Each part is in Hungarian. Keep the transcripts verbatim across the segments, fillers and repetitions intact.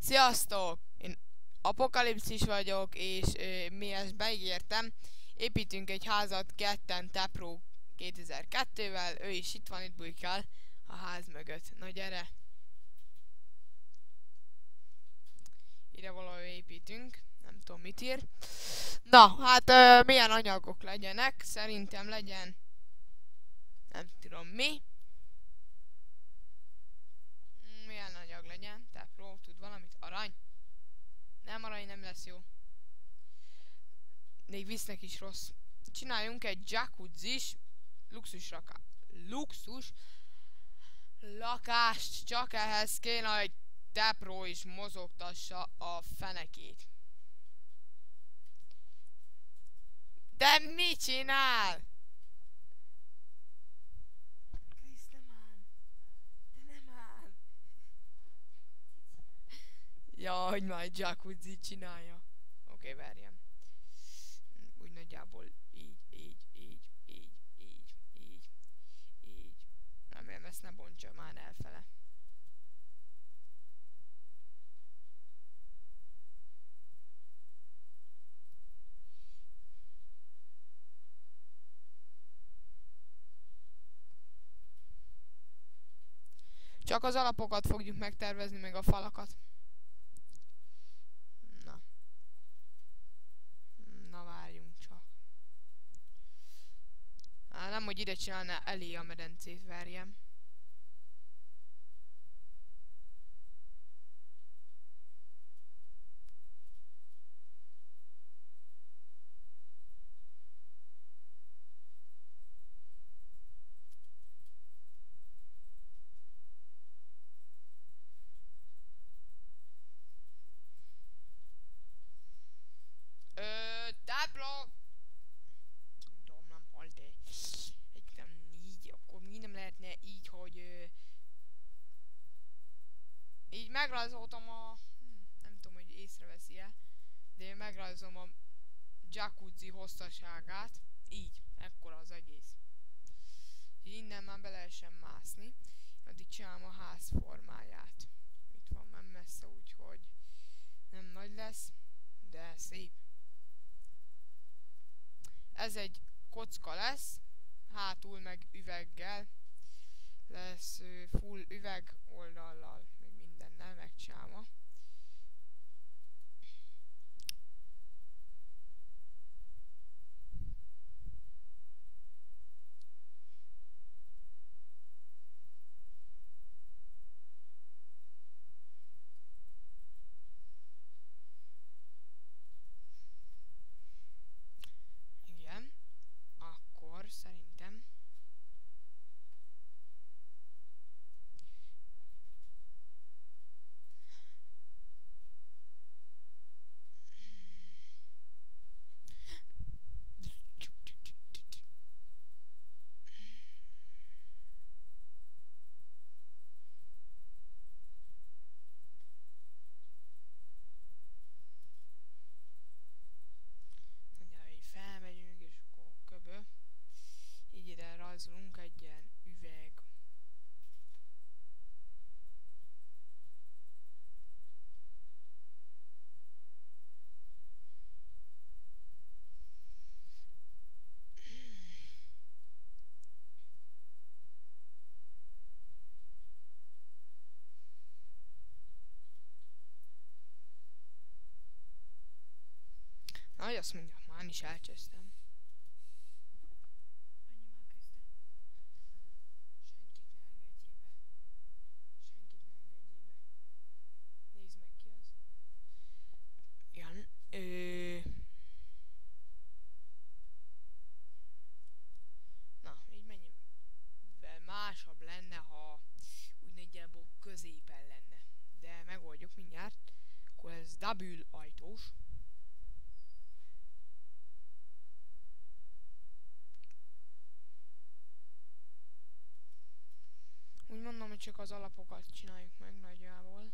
Sziasztok! Én Apokalipszis vagyok, és ö, mi ezt beígértem. Építünk egy házat ketten Tepro kétezer-kettővel, ő is itt van, itt bujkál a ház mögött. Na gyere! Ide valahol építünk, nem tudom mit ír. Na, hát ö, milyen anyagok legyenek? Szerintem legyen, nem tudom mi. Milyen anyag legyen? Tepro, tud valamit? Arany? Nem, arany nem lesz jó. Még visznek is rossz. Csináljunk egy jacuzzis, luxus raka, luxus lakást, csak ehhez kéne, hogy Tepro is mozogtassa a fenekét. De mit csinál? Krisz, nem áll. De nem áll. Ja, hogy már egy jacuzzi csinálja. Oké, okay, verjem. Úgy nagyjából így, így, így, így, így, így, így. Remélem ezt ne bontsa már elfele. Csak az alapokat fogjuk megtervezni, meg a falakat. Na. Na várjunk csak. Á, nem, hogy ide csinálná elé a medencét, verjem. Ö, Tepro! Tudom, nem halt -e. Egy nem így, akkor mi nem lehetne így, hogy ö, így megrajzoltam a... Hm, nem tudom, hogy észreveszi-e, de én megrajzolom a jacuzzi hosszaságát. Így, ekkora az egész. Innen már be lehessen mászni. Addig csinálom a ház formáját. Itt van, nem messze, úgyhogy nem nagy lesz, de szép. Ez egy kocka lesz, hátul meg üveggel. Lesz ö, full üveg oldallal, meg mindennel megcsinálva. Igen, akkor szerintem mindjárt így felmegyünk, és akkor köbö. Így ide rajzolunk egy ilyen üveg. Na, hogy azt mondja, már is elcsesztem. Menj már, Kriszte. Senkit ne engedjél be. Senkit ne engedjél be. Nézd meg ki az. Igen. Ö... Na, így mennyivel másabb lenne, ha úgy nagyjából középen lenne. De megoldjuk mindjárt. Akkor ez double ajtós. Úgy mondom, hogy csak az alapokat csináljuk meg nagyjából.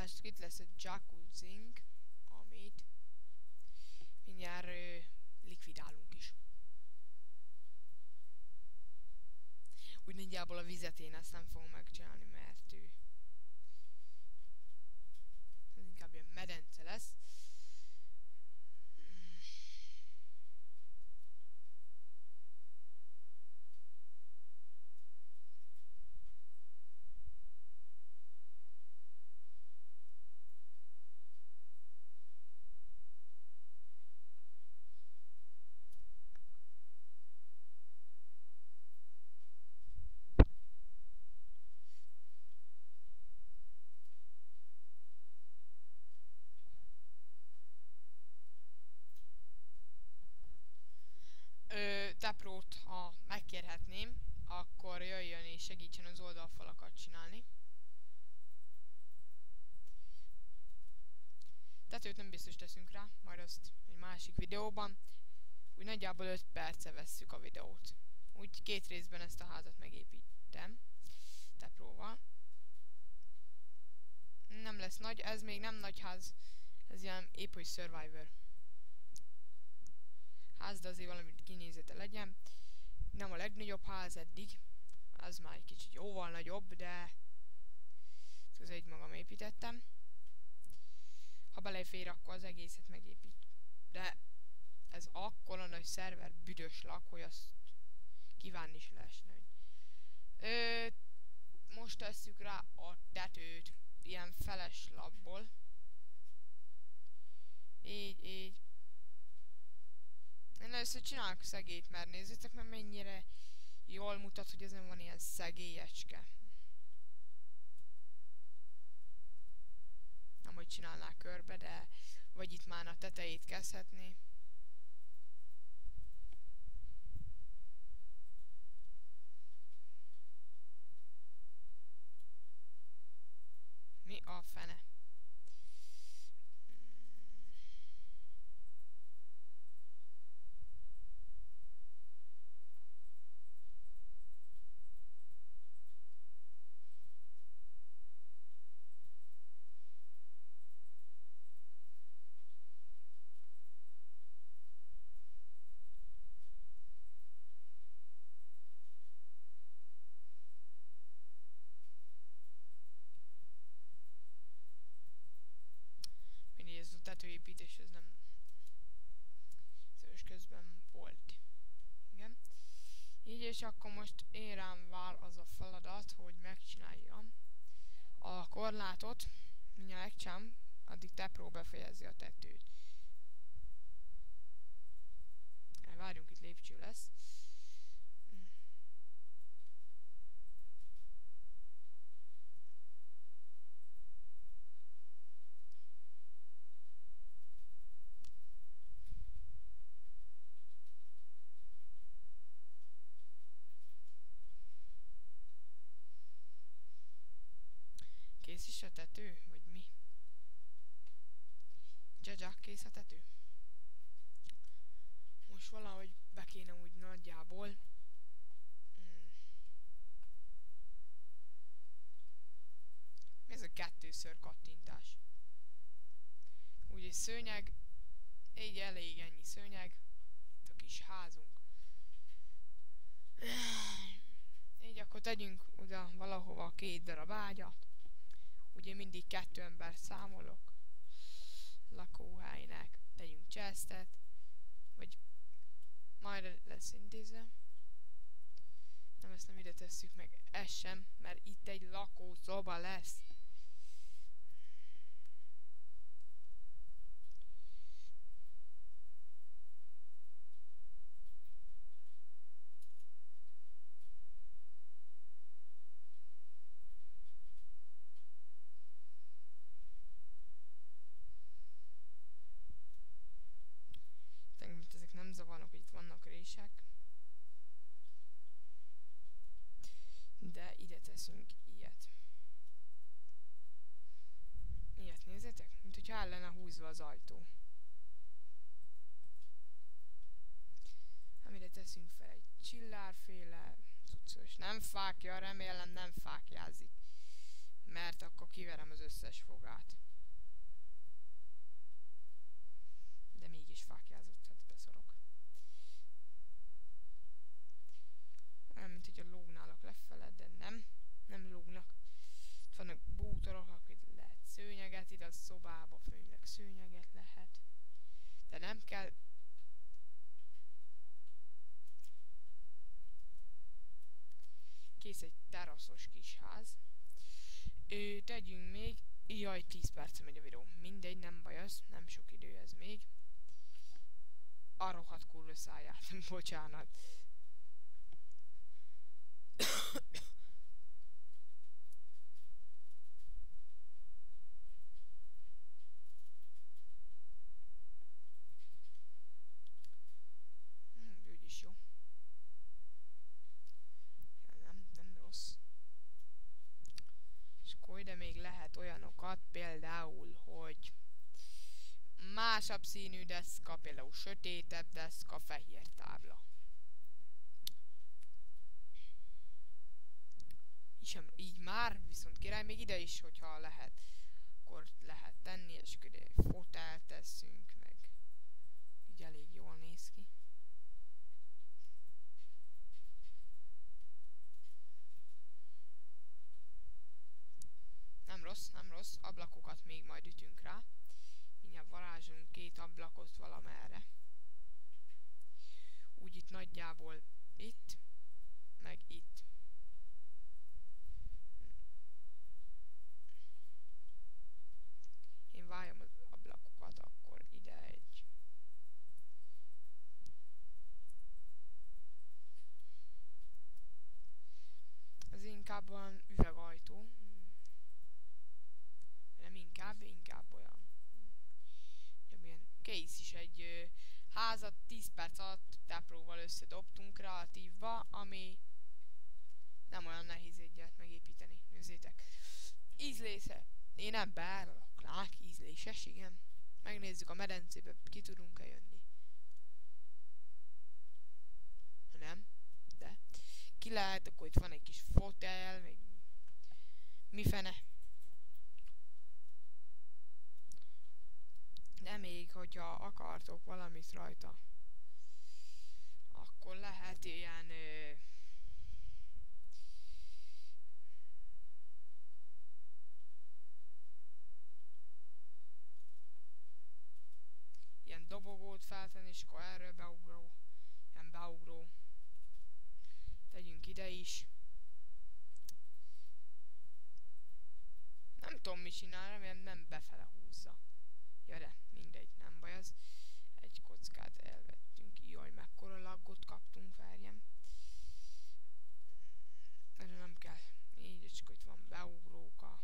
másik itt lesz a jacuzzink, amit mindjárt ö, likvidálunk is. Úgy nagyjából a vizet én ezt nem fogom megcsinálni, mert ő ez inkább ilyen medence lesz. Teprót, ha megkérhetném, akkor jöjjön és segítsen az oldalfalakat csinálni. Tetőt nem biztos teszünk rá, majd azt egy másik videóban. Úgy nagyjából öt perce vesszük a videót. Úgy két részben ezt a házat megépítem. Tepróval. Nem lesz nagy, ez még nem nagy ház. Ez ilyen épp hogy Survivor ház, de azért valami kinézete legyen. Nem a legnagyobb ház eddig, az már egy kicsit jóval nagyobb, de ez egy magam építettem. Ha belefér, akkor az egészet megépít. De ez akkora nagy szerver büdös lak, hogy azt kívánni is leesne. Ö, most tesszük rá a tetőt ilyen feles labból. Így, így. Én először csinálok szegélyt, mert nézzétek meg mennyire jól mutat, hogy ezen van ilyen szegélyecske. Nem, hogy csinálnák körbe, de vagy itt már a tetejét kezdhetné. Mi a fene? Ez a tetőépítés, ez nem szörös közben volt. Igen. Így, és akkor most én rám vár az a feladat, hogy megcsináljam a korlátot. Mindjárt megcsinálom, addig Tepró befejezi a tetőt. Várjunk, itt lépcső lesz. Kész is a tető? Vagy mi? Jaja, kész a tető? Most valahogy be kéne úgy nagyjából. Hmm. Ez a kettőször kattintás. Úgy egy szőnyeg. Így elég ennyi szőnyeg. Itt a kis házunk. Így akkor tegyünk oda valahova két darab ágyat. Ugye mindig kettő ember számolok lakóhelynek. Tegyünk chestet, vagy majd lesz intézve. Nem, ezt nem ide tesszük meg, ez sem, mert itt egy lakószoba lesz. Ezek nem zavarnak, hogy itt vannak rések. De ide teszünk ilyet. Ilyet nézzétek, mint hogyha el lenne húzva az ajtó. Amire teszünk fel egy csillárféle cuccos. Nem fákja, remélem nem fákjázik. Mert akkor kiverem az összes fogát. De mégis fákjázott, hát beszorok. Olyan, mint hogy a lógnálok lefele, de nem. Nem lógnak. Itt vannak bútorok, akit lehet szőnyeget, itt a szobába főleg szőnyeget lehet. De nem kell. Kész egy teraszos kis ház. Ö, tegyünk még. Jaj, tíz perc megy a videó. Mindegy, nem baj az. Nem sok idő ez még. A rohadt kurva száját. Bocsánat. Hmm, úgyis jó. Nem, nem rossz. És akkor ide még lehet olyanokat, például, hogy másabb színű deszka, például sötétebb deszka, fehér tábla. Így, így már, viszont király, még ide is, hogyha lehet, akkor lehet tenni, és akkor ide fotelt teszünk, meg így elég jól néz ki. Nem rossz, nem rossz, ablakokat még majd ütünk rá. Mindjárt varázsolunk két ablakot valamerre. Úgy itt nagyjából itt, meg itt. Én váljam az ablakokat, akkor ide egy. Az inkább olyan üvegajtó. Nem inkább, inkább olyan. Milyen kész is egy ö, házat tíz perc alatt tápróval összedobtunk kreatívba, ami nem olyan nehéz egyet megépíteni. Nézzétek. Ízlése. Én nem beállok, ízléses, igen. Megnézzük a medencébe, ki tudunk-e jönni. Nem, de ki lehet, akkor itt van egy kis fotel, meg mi fene. De még, hogyha akartok valamit rajta, akkor lehet ilyen ö, ilyen dobogót feltenni, és akkor erről beugró, ilyen beugró. Tegyünk ide is. Nem tudom mit csinál, remélem nem befele húzza. Ja de, mindegy, nem baj az. Egy kockát elvettünk. Jaj, mekkora laggot kaptunk, verjem. Erre nem kell. Így, csak itt van beugróka.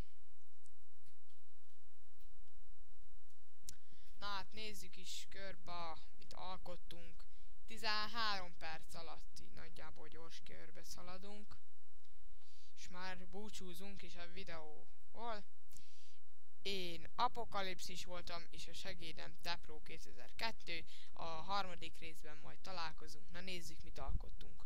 Na hát nézzük is körbe, mit alkottunk. tizenhárom perc alatt így nagyjából gyors körbe szaladunk. És már búcsúzunk is a videóból. Én Apokalipszis voltam, és a segédem Tepro kétezer-kettő. A harmadik részben majd találkozunk. Na nézzük, mit alkottunk.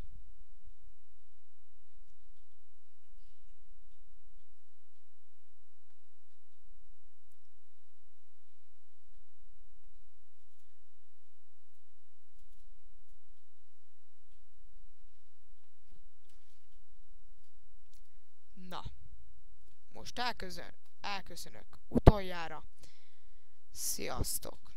Na, most elköszön, elköszönök utoljára. Sziasztok!